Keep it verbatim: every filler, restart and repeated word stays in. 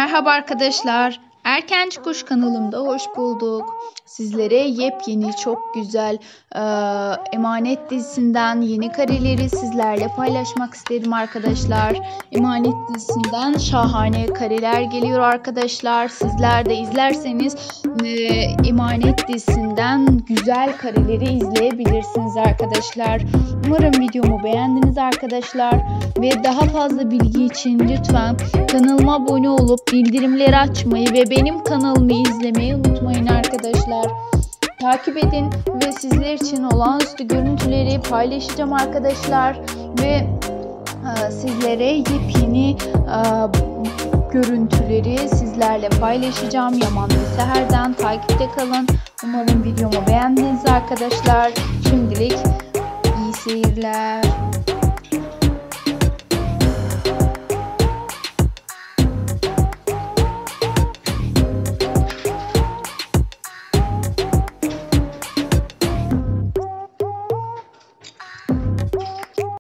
Merhaba arkadaşlar. Erkenci Kuş kanalımda hoş bulduk. Sizlere yepyeni, çok güzel e, Emanet dizisinden yeni kareleri sizlerle paylaşmak istedim arkadaşlar. Emanet dizisinden şahane kareler geliyor arkadaşlar. Sizler de izlerseniz e, Emanet dizisinden güzel kareleri izleyebilirsiniz arkadaşlar. Umarım videomu beğendiniz arkadaşlar. Ve daha fazla bilgi için lütfen kanalıma abone olup bildirimleri açmayı ve benim kanalımı izlemeyi unutmayın arkadaşlar. Takip edin ve sizler için olağanüstü görüntüleri paylaşacağım arkadaşlar. Ve e, sizlere yepyeni e, görüntüleri sizlerle paylaşacağım. Yaman ve Seher'den takipte kalın. Umarım videomu beğendiniz arkadaşlar. Şimdilik iyi seyirler.